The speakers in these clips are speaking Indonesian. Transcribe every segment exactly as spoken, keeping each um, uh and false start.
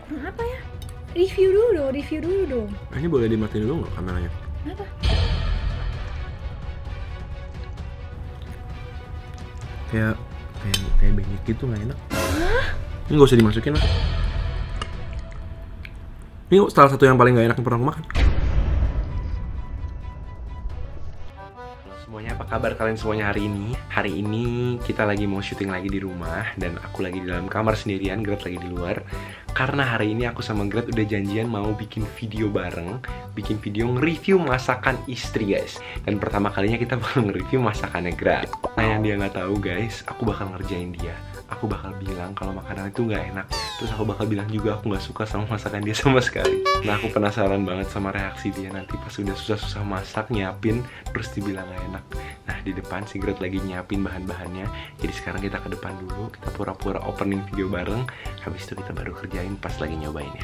Kurang apa ya? Review dulu dong, review dulu dong. Nah, ini boleh dimatiin dulu nggak kameranya? Kenapa? Kayak kayak kayak banyak gitu, nggak enak. Hah? Ini nggak usah dimasukin lah. Ini salah satu yang paling nggak enak yang pernah aku makan. Semuanya, apa kabar kalian semuanya hari ini? Hari ini kita lagi mau syuting lagi di rumah dan aku lagi di dalam kamar sendirian, Gret lagi di luar. Karena hari ini aku sama Gret udah janjian mau bikin video bareng, bikin video nge-review masakan istri, guys. Dan pertama kalinya kita bakal nge-review masakannya Gret. Nah, yang dia nggak tahu, guys, aku bakal ngerjain dia. Aku bakal bilang kalau makanan itu nggak enak. Terus aku bakal bilang juga aku nggak suka sama masakan dia sama sekali. Nah, aku penasaran banget sama reaksi dia nanti pas udah susah-susah masak, nyiapin, terus dibilang nggak enak. Nah, di depan si Gret lagi nyiapin bahan-bahannya. Jadi sekarang kita ke depan dulu, kita pura-pura opening video bareng. Habis itu kita baru kerjain pas lagi nyobainnya.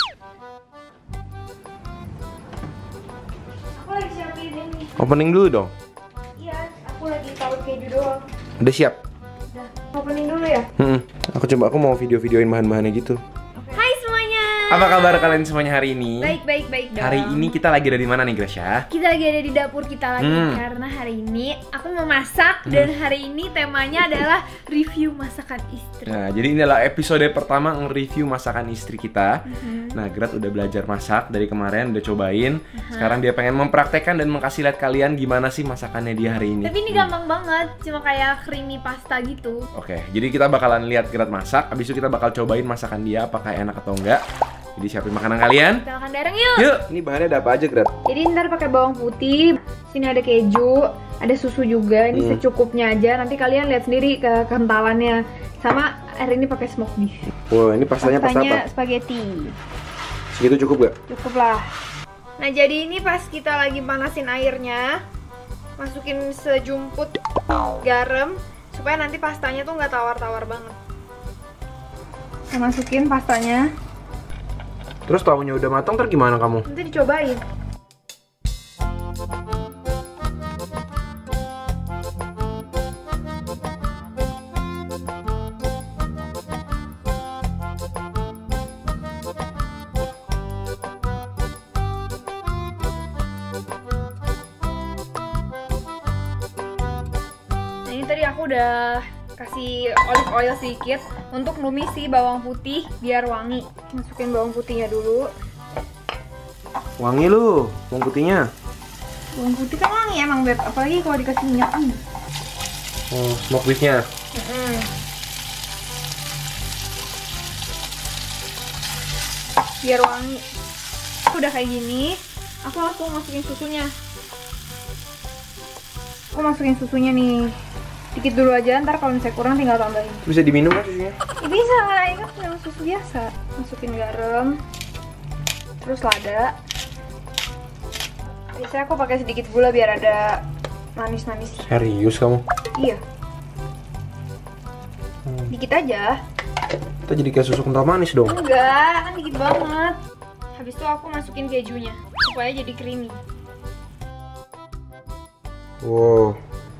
Aku lagi siapin ini. Opening dulu dong. Iya, aku lagi taruh keju doang. Udah siap? Udah, opening dulu ya? Hmm, aku coba, aku mau video-videoin bahan-bahannya gitu. Hai semuanya. Apa kabar kalian semuanya hari ini? Baik, baik, baik dong. Hari ini kita lagi ada di mana nih, Gracia? Kita lagi ada di dapur kita lagi Hmm. karena hari ini aku mau masak Hmm. dan hari ini temanya adalah review masakan istri. Nah, jadi ini adalah episode pertama nge-review masakan istri kita. Mhm. Nah, Gret udah belajar masak dari kemarin, udah cobain. Sekarang dia pengen mempraktekkan dan mengkasih lihat kalian gimana sih masakannya dia hari ini. Tapi ini gampang banget, cuma kayak creamy pasta gitu. Oke, jadi kita bakalan lihat Gret masak. Habis itu kita bakal cobain masakan dia apakah enak atau enggak. Jadi siapin makanan kalian. Kita makan bareng yuk. Yuk, ini bahannya ada apa aja, Gret? Jadi ntar pakai bawang putih, sini ada keju, ada susu juga. Ini Hmm. secukupnya aja. Nanti kalian lihat sendiri ke kentalannya. Sama hari ini pakai smoked beef. Wow, ini pastanya pasta Pastanya apa? spaghetti. Segitu cukup gak? Cukup lah. Nah, jadi ini pas kita lagi panasin airnya, masukin sejumput garam supaya nanti pastanya tuh nggak tawar-tawar banget. Kita masukin pastanya. Terus tahunya udah matang, ntar gimana kamu? Nanti dicobain. Nah, ini tadi aku udah kasih olive oil sedikit untuk numis si bawang putih biar wangi. Masukin bawang putihnya dulu. Wangi lu, bawang putihnya. Bawang putih kan wangi emang, Beb, apalagi kalau dikasih minyak. Hmm. Oh, smoke beefnya. Mm-mm. Biar wangi. Udah kayak gini, aku langsung masukin susunya. Aku masukin susunya nih. Dikit dulu aja, ntar kalau misalnya kurang tinggal tambahin. Bisa diminum kan susunya? Ya bisa lah, ini kan memang susu biasa. Masukin garam, terus lada. Biasanya aku pakai sedikit gula biar ada manis-manis. Serius kamu? Iya, Hmm. dikit aja. Kita jadi kayak susu kental manis dong. Enggak, kan dikit banget. Habis itu aku masukin kejunya supaya jadi creamy. Wow.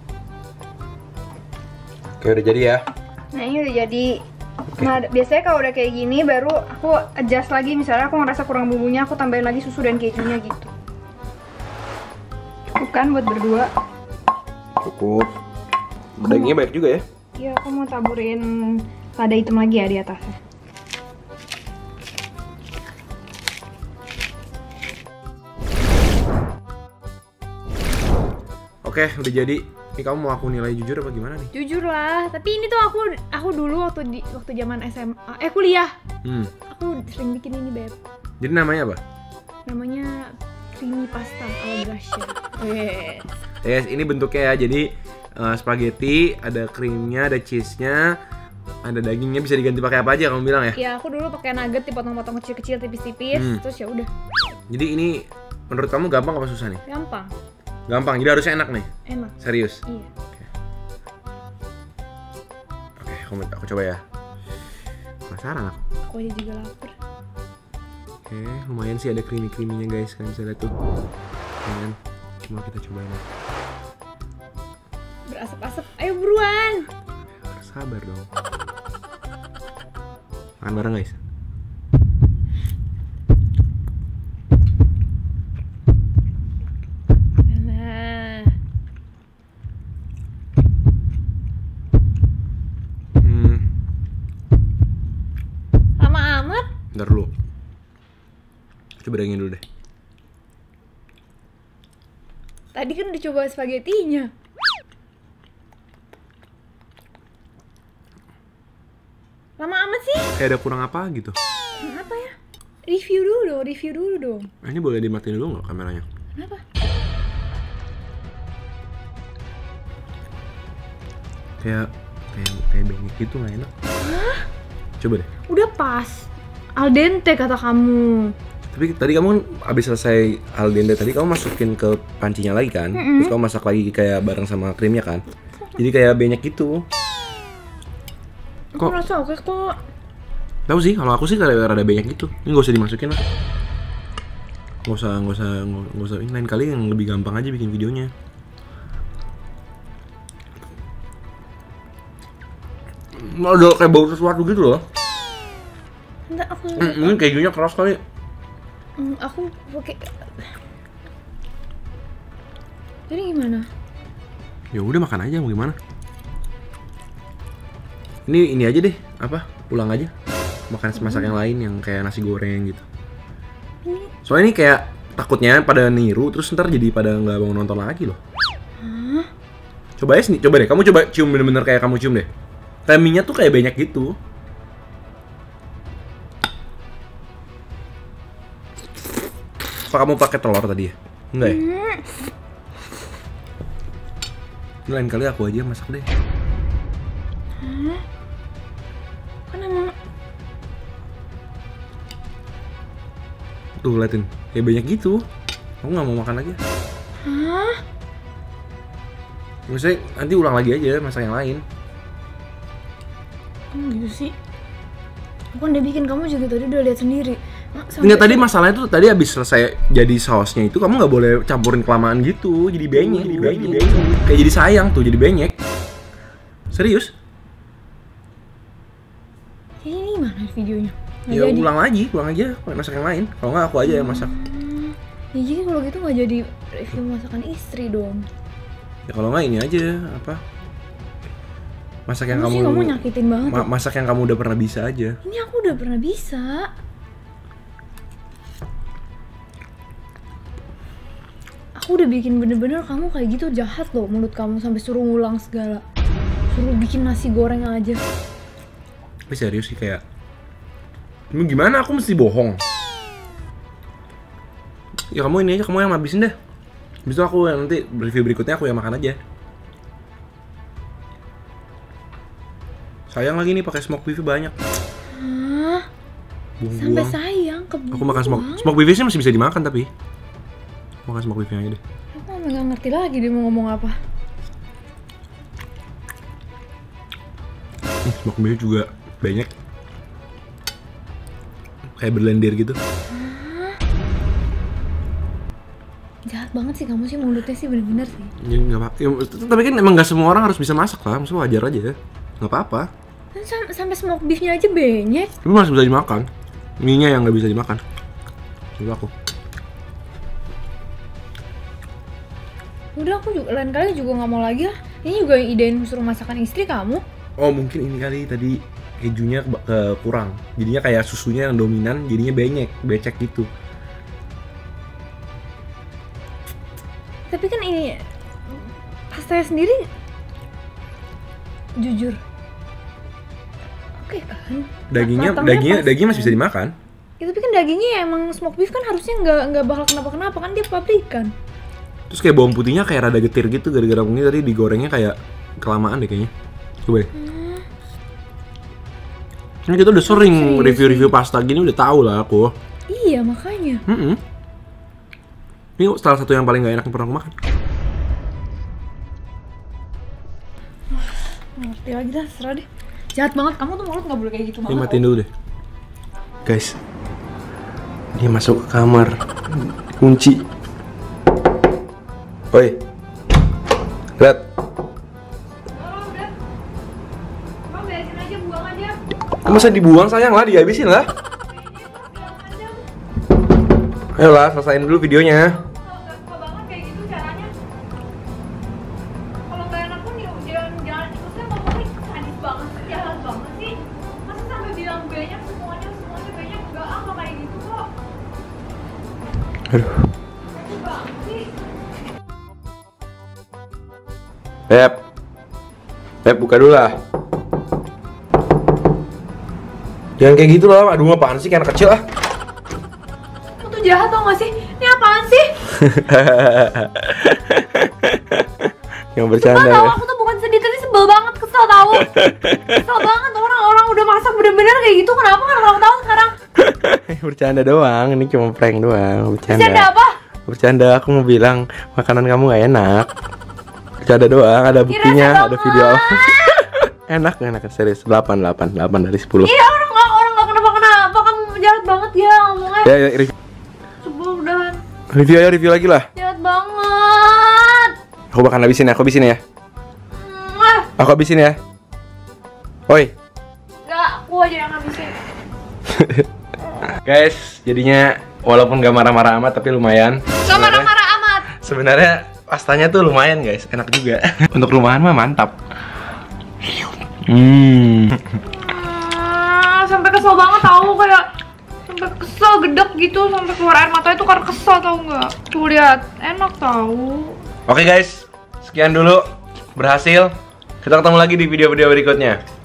Oke, udah jadi ya. Nah, ini udah jadi. Nah, biasanya kalau udah kayak gini baru aku adjust lagi. Misalnya aku ngerasa kurang bumbunya, aku tambahin lagi susu dan kejunya gitu. Cukup kan buat berdua? Cukup. Dagingnya banyak juga ya. Iya, aku mau taburin lada hitam lagi ya di atasnya. Oke, udah jadi. Ini kamu mau aku nilai jujur apa gimana nih? Jujur lah, tapi ini tuh aku aku dulu waktu di waktu zaman S M A, eh kuliah. Hmm. Aku sering bikin ini, Beb. Jadi namanya apa? Namanya creamy pasta ala Gracia. Eh. Yes, ini bentuknya ya. Jadi uh, spaghetti, ada krimnya, ada cheese-nya, ada dagingnya, bisa diganti pakai apa aja kamu bilang ya? Ya, aku dulu pakai nugget dipotong-potong kecil-kecil, tipis-tipis, Hmm. terus ya udah. Jadi ini menurut kamu gampang apa susah nih? Gampang, Gampang, jadi harusnya enak nih. enak. Serius. Iya. Oke, aku, aku coba ya. Penasaran aku. Aku aja juga lapar. Oke, lumayan sih ada creamy-creaminya guys, kalian bisa lihat tuh. Kan? Cuma kita cobain aja. Berasap-asap. Ayo buruan. Sabar dong. Makan bareng guys. Ntar dulu. Coba dagingin dulu deh. Tadi kan udah coba spagettinya. Lama amat sih? Kayak ada kurang apa gitu. Apa ya? Review dulu dong, review dulu dong. Nah, ini boleh dimatiin dulu nggak kameranya? Kenapa? Kayak kayak kayak banyak gitu nggak enak. Hah? Coba deh. Udah pas. Al dente kata kamu. Tapi tadi kamu kan abis selesai al dente tadi kamu masukin ke pancinya lagi kan? Mm-hmm. Terus kamu masak lagi kayak bareng sama krimnya kan? Jadi kayak banyak gitu. Aku rasa oke kok. Tahu sih, kalau aku sih kayak rada banyak gitu. Ini nggak usah dimasukin lah. Nggak usah, nggak usah, nggak usah. Ini lain kali yang lebih gampang aja bikin videonya. Udah kayak bau sesuatu gitu loh. Enggak, aku Hmm, ini kejunya keras kali. Hmm, aku pakai. Jadi gimana? Ya udah makan aja, mau gimana? Ini ini aja deh, apa? Ulang aja. Makan masak yang lain yang kayak nasi goreng gitu. Ini. Soalnya ini kayak takutnya pada niru terus ntar jadi pada nggak mau nonton lagi loh. Hah? Coba ya sini, coba deh. Kamu coba cium bener-bener kayak kamu cium deh. Kayak minyak tuh kayak banyak gitu. Apa kamu pakai telur tadi ya? Enggak ya? Hmm. Ini lain kali aku aja masak deh. Hah? Kan emang Tuh liatin, kayak banyak gitu. Aku nggak mau makan lagi. hah? Maksudnya nanti ulang lagi aja masak yang lain. Kamu gitu sih? Aku kan udah bikin, kamu juga tadi udah lihat sendiri. Nah, sampai- Enggak, tadi masalahnya tuh tadi habis selesai jadi sausnya itu kamu nggak boleh campurin kelamaan gitu, jadi benyek, jadi benyek, kayak jadi sayang tuh, jadi benyek. Serius? Jadi ini gimana videonya? Nggak Ya jadi. ulang lagi, ulang aja, masak yang lain. Kalau nggak aku aja yang masak. Hmm. Ya jadi kalau gitu nggak jadi review masakan istri dong. Ya kalau nggak ini aja apa? Masak yang Kamu kamu, sih kamu nyakitin banget. ma- ya. masak yang kamu udah pernah bisa aja. Ini aku udah pernah bisa. Aku udah bikin bener-bener kamu kayak gitu jahat loh mulut kamu sampai suruh ngulang segala. Suruh bikin nasi goreng aja. Tapi serius sih kayak, ini gimana aku mesti bohong? Ya kamu ini aja, kamu yang habisin deh. Habis itu aku yang nanti review berikutnya aku yang makan aja. Sayang lagi nih pakai smoke beef banyak. Hah? Sampai Buang-buang. sayang kebuang. Aku makan smoke smoke beef sih masih bisa dimakan tapi. Aku makan smoke beefnya aja deh. Aku sampai nggak ngerti lagi dia mau ngomong apa. Hmm, smoke beef juga banyak. Kayak berlendir gitu. Jahat banget sih kamu sih, mulutnya sih bener-bener sih. Ya nggak apa. Ya, tapi kan emang nggak semua orang harus bisa masak lah. Maksudnya wajar aja. Nggak apa-apa. Kan sam- sampai smoke beefnya aja banyak. Tapi masih bisa dimakan. Mie-nya yang nggak bisa dimakan. Coba aku. Udah aku juga lain kali juga nggak mau lagi lah. Ini juga yang idein suruh masakan istri kamu. Oh mungkin ini kali tadi kejunya ke, ke- kurang. Jadinya kayak susunya yang dominan, jadinya benyek, becek gitu. Tapi kan ini pastanya sendiri jujur oke kan. Dagingnya, Matangnya dagingnya, pas dagingnya masih kan. bisa dimakan. Ya, tapi kan dagingnya ya emang smoke beef kan harusnya nggak nggak bakal kenapa-kenapa kan, dia pabrikan. Terus kayak bawang putihnya kayak rada getir gitu gara-gara mungkin tadi digorengnya kayak kelamaan deh kayaknya. Coba deh. Hmm. Ini kita udah sering serius review-review pasta gini udah tahu lah aku. Iya makanya. Mm-mm. Ini salah satu yang paling gak enak yang pernah aku makan. Nggak ngerti lagi dah, serah deh. Jahat banget, kamu tuh mulut nggak boleh kayak gitu Ini banget. matiin dulu deh. Guys, dia masuk ke kamar, kunci. Oi, Gret. Oh, udah. Kamu beresin aja, buang aja. Masa dibuang sayang lah, dihabisin lah. Ayolah, selesaiin dulu videonya. Nggak suka banget kayak gitu caranya. Kalau nggak enak pun ya jangan jangan maksudnya ngomongnya sadis banget sih, jahat banget sih. Masa sampai bilang banyak semuanya semuanya banyak, nggak Aduh. Beb. Beb, buka dulu lah. Jangan kayak gitu loh. Aduh, apaan sih kayak anak kecil ah. Kamu tuh jahat tau gak sih? Ini apaan sih? Yang bercanda Sumpah, tau, ya. aku tuh bukan sedih, tapi sebel banget, kesel tau. Kesel banget, orang-orang udah masak bener-bener kayak gitu. Kenapa gak orang tahu sekarang? Bercanda doang, ini cuma prank doang. Bercanda. Bercanda apa? Bercanda, aku mau bilang makanan kamu gak enak. Bercanda doang, ada buktinya, ada video. Enak, enak, serius. delapan, delapan, delapan dari sepuluh. Iya, orang gak, orang gak kenapa-kenapa. Kamu jahat banget ya ngomongnya. Ya, ya, review. Sebel udah. Review ya, review lagi lah. Jahat banget. Aku bakal habisin ya, aku habisin ya. Mwah. Aku habisin ya. Oi. Gak, aku aja yang ngabisin. Guys, jadinya walaupun gak marah-marah amat tapi lumayan. Gak Sebenarnya- marah-marah amat. Sebenarnya pastanya tuh lumayan guys, enak juga. Untuk rumahan mah mantap. Hmm. Hmm, sampai kesel banget tau, kayak sampai kesel gedek gitu, sampai keluar air mata itu karena kesel tau nggak? Tuh lihat, enak tau. Oke guys, sekian dulu, berhasil. Kita ketemu lagi di video-video berikutnya.